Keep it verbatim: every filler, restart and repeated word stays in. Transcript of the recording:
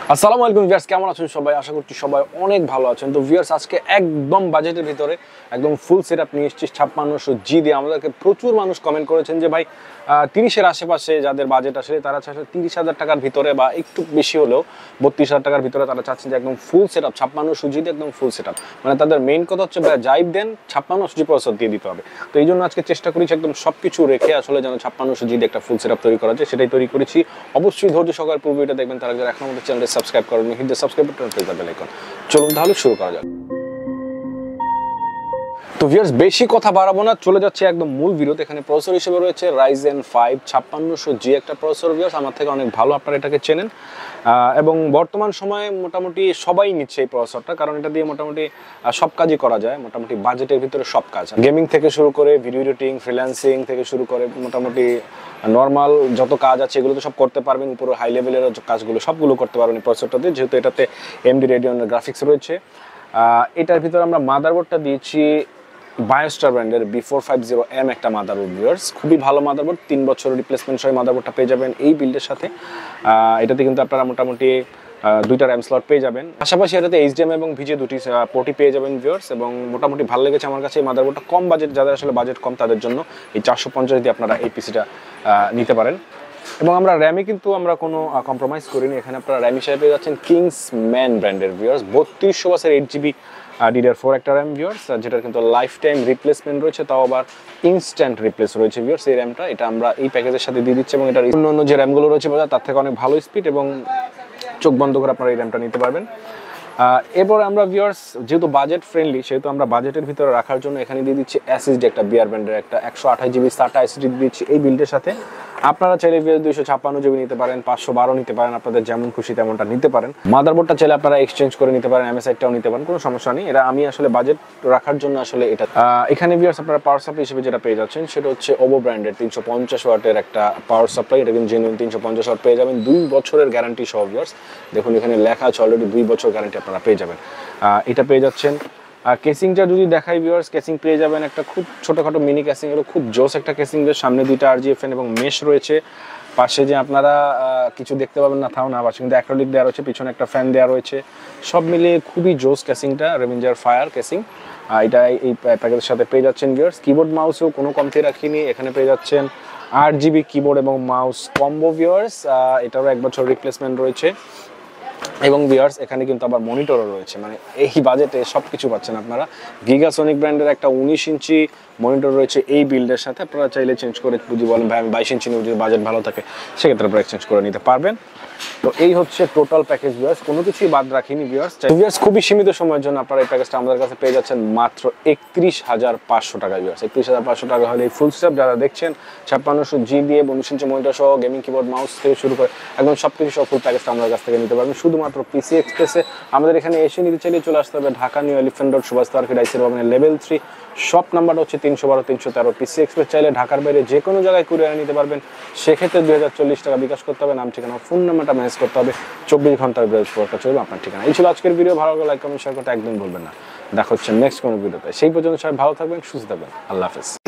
আসসালামু আলাইকুম ভিউয়ার্স, কেমন আছেন সবাই? আশা করছি সবাই অনেক ভালো আছেন। তো ভিউয়ার্স, আজকে একদম বাজেটের ভিতরে একদম ফুল সেটআপ নিয়ে এসেছি ছাপ্পান্নশো জি দিয়ে। আমাদেরকে প্রচুর মানুষ কমেন্ট করেছেন যে ভাই তিরিশের আশেপাশে যাদের বাজেট আসলে তারা চাচ্ছে তিরিশ হাজার টাকার ভিতরে বা একটু বেশি হলেও বত্রিশ হাজার টাকার ভিতরে তারা চাচ্ছেন যে একদম ফুল সেটআপ ছাপ্পান্নশো জি দিয়ে একদম ফুল সেটআপ। মানে তাদের মেইন কথা হচ্ছে ভাই যাই দেন ছাপ্পান্নশো জি প্রসেসর দিয়ে দিতে হবে। তো এই জন্য আজকে চেষ্টা করেছি একদম সব কিছু রেখে আসলে যেন ছাপ্পান্নশো জি দিয়ে একটা ফুল সেটআপ তৈরি করা যায়, সেটাই তৈরি করেছি। অবশ্যই ধৈর্য সহকারে পুরো ভিডিওটা দেখবেন। তারা যারা এখন আমাদের চ্যানেলটি সাবস্ক্রাইব করেন, hit the subscribe button, press the bell icon. চলুন তাহলে শুরু করা যাক। তো ভিউয়ার্স, বেশি কথা বাড়াবো না, চলে যাচ্ছে একদম মূল ভিডিওতে। এখানে প্রসেসর হিসেবে রয়েছে রাইজেন ফাইভ ছাপ্পান্নশো জি একটা প্রসেসর। ভিউয়ার্স, আমার থেকে অনেক ভালো, আপনারা এটাকে চেনেন এবং বর্তমান সময়ে মোটামুটি সবাই নিচ্ছে এই প্রসেসরটা, কারণ এটা দিয়ে মোটামুটি সব কাজই করা যায়। মোটামুটি বাজেটের ভিতরে সব কাজ, গেমিং থেকে শুরু করে ভিডিও এডিটিং, ফ্রিল্যান্সিং থেকে শুরু করে মোটামুটি নর্মাল যত কাজ আছে এগুলো তো সব করতে পারবেন। উপরে হাই লেভেলের কাজগুলো সবগুলো করতে পারবেন এই প্রসেসরটাতে, যেহেতু এটাতে এমডি রেডিয়নের গ্রাফিক্স রয়েছে। এটার ভিতরে আমরা মাদারবোর্ডটা দিয়েছি বায়োস্টার ব্র্যান্ডের B four five zero M একটা মাদারবোর্ড। ভিউয়ার্স, খুবই ভালো মাদারবোর্ড, তিন বছরের রিপ্লেসমেন্ট সহ মাদারবোর্ডটা পেয়ে যাবেন এই বিল্ডের সাথে। এটাতে কিন্তু আপনারা মোটামুটি দুইটা র্যাম স্লট পেয়ে যাবেন, পাশাপাশি এটাতে এইচডিএম এবং ভিজে দুটি পোর্টই পেয়ে যাবেন ভিউয়ার্স। এবং মোটামুটি ভালো লেগেছে আমার কাছে এই মাদারবোর্ডটা। কম বাজেট, যাদের আসলে বাজেট কম তাদের জন্য এই চারশো পঞ্চাশ দিয়ে আপনারা এই পিসিটা নিতে পারেন। এবং আমরা র্যামে কিন্তু আমরা কোনো কম্প্রোমাইজ করিনি। এখানে আপনারা র্যাম হিসেবে পেয়ে যাচ্ছেন কিংস ম্যান ব্র্যান্ডের ভিউয়ার্স বত্রিশশো বাসের এইট জিবি ডিডিআর ফোর একটা র্যাম ভিউয়ার্স, যেটার কিন্তু লাইফ টাইম রিপ্লেসমেন্ট রয়েছে, তাও আবার ইনস্ট্যান্ট রিপ্লেস রয়েছে ভিউয়ার্স। এই র্যামটা এটা আমরা এই প্যাকেজের সাথে দিয়ে দিচ্ছি এবং এটার অন্য অন্য যে র্যামগুলো রয়েছে তার থেকে অনেক ভালো স্পিড এবং চোখ বন্ধ করে আপনারা এই র্যামটা নিতে পারবেন। এরপর আমরা ভিউয়ার্স, যেহেতু বাজেট ফ্রেন্ডলি, সেহেতু আমরা বাজেটের ভিতরে রাখার জন্য এখানে দিয়ে দিচ্ছি এসএসডি একটা বিআর ব্র্যান্ডের একটা একশো আঠাশ জিবি সাটা এসএসডি দিচ্ছি এই বিল্ডের সাথে। আপনারা চাইলে দুইশো ছাপ্পান্ন জিবি নিতে পারেন, পাঁচশো বারো নিতে পারেন, আপনাদের যেমন খুশি তেমনটা নিতে পারেন। মাদারবোর্ডটা চাইলে আপনারা এক্সচেঞ্জ করে নিতে পারেন, এমএসআইটাও নিতে পারেন, কোনো সমস্যা নেই। এটা আমি আসলে বাজেট রাখার জন্য আসলে এটা। এখানে ভিউয়ার্স আপনারা পাওয়ার সাপ্লাই হিসেবে যেটা পেয়ে যাচ্ছেন সেটা হচ্ছে ওভো ব্র্যান্ডের তিনশো পঞ্চাশ ওয়াটের একটা পাওয়ার সাপ্লাই। এটা কিন্তু জেনুইন তিনশো পঞ্চাশ ওয়াট পেয়ে যাবেন, দুই বছরের গ্যারান্টি সহ ভিউয়ার্স। দেখুন এখানে লেখা আছে অলরেডি দুই বছর গ্যারান্টি আপনারা পেয়ে যাবেন। এটা পেয়ে যাচ্ছেন। কেসিংটা যদি দেখাই ভিউয়ার্স, কেসিং পেয়ে যাবেন একটা খুব ছোটোখাটো মিনি কেসিং, এগুলো খুব জোস একটা কেসিং। সামনে দুইটা আরজিএফএন এবং মেশ রয়েছে, পাশে যে আপনারা কিছু দেখতে পাবেন না তাও না, পাশে কিন্তু অ্যাক্রিলিক দেওয়া রয়েছে, পিছনে একটা ফ্যান দেওয়া রয়েছে, সব মিলিয়ে খুবই জোস কেসিংটা, রেভেঞ্জার ফায়ার কেসিং। এটা এই প্যাকেজের সাথে পেয়ে যাচ্ছেন ভিউয়ার্স। কিবোর্ড মাউসও কোনো কমতি রাখিনি, এখানে পেয়ে যাচ্ছেন আট জিবি কিবোর্ড এবং মাউস কম্বো ভিউয়ার্স। এটারও এক বছর রিপ্লেসমেন্ট রয়েছে এবং ভিউয়ার্স এখানে কিন্তু আবার মনিটরও রয়েছে। মানে এই বাজেটে সব কিছু পাচ্ছেন আপনারা। গিগাসনিক ব্র্যান্ডের একটা উনিশ ইঞ্চি মনিটর রয়েছে এই বিল্ডের সাথে। আপনারা চাইলে চেঞ্জ করে যদি বলেন ভাই আমি বাইশ ইঞ্চি নিয়ে, যদি বাজেট ভালো থাকে সেক্ষেত্রে আপনারা এক্সচেঞ্জ করে নিতে পারবেন। তো এই হচ্ছে টোটাল প্যাকেজ ভিউয়ার্স, কোনো কিছুই বাদ রাখিনি ভিউয়ার্স। ভিউয়ার্স, খুবই সীমিত সময়ের জন্য আপনারা এই প্যাকেজটা আমাদের কাছে পেয়ে যাচ্ছেন মাত্র একত্রিশ হাজার পাঁচশো টাকা ভিউয়ার্স। একত্রিশ হাজার পাঁচশো টাকা হলে এই ফুল সেটআপ যারা দেখছেন ছাপ্পান্নশো জি দিয়ে উনিশ ইঞ্চি মনিটর সহ গেমিং কিবোর্ড মাউস থেকে শুরু করে একদম সব কিছু সহ ফুল প্যাকেজটা আমাদের কাছ থেকে নিতে পারবেন শুধুমাত্র পিসি এক্সপ্রেসে। আমাদের এখানে এসে নিতে চাইলে চলে আসতে হবে Dhaka new elephant road Subastu arcade আইসির ভবনের লেভেল থ্রি, শপ নাম্বারটা হচ্ছে তিনশো বারো তিনশো তেরো। পিসি এক্সপ্রেস চাইলে ঢাকার বাইরে যে কোনো জায়গায় কুরিয়ারে নিতে পারবেন, সেক্ষেত্রে দুই হাজার চল্লিশ টাকা বিকাশ করতে হবে, নাম ঠিকানা ফোন নাম্বারটা ম্যানেজ করতে হবে, চব্বিশ ঘন্টার ব্রেসপোর্টটা চলবে আপনার ঠিকানা। এই ছিল আজকের ভিডিও, ভালো লাগলে লাইক কমেন্ট শেয়ার করতে একদম ভুলবেন না। দেখা হচ্ছে নেক্সট কোনো ভিডিওতে, সেই পর্যন্ত সবাই ভালো থাকবেন, সুস্থ থাকবেন, আল্লাহ হাফেজ।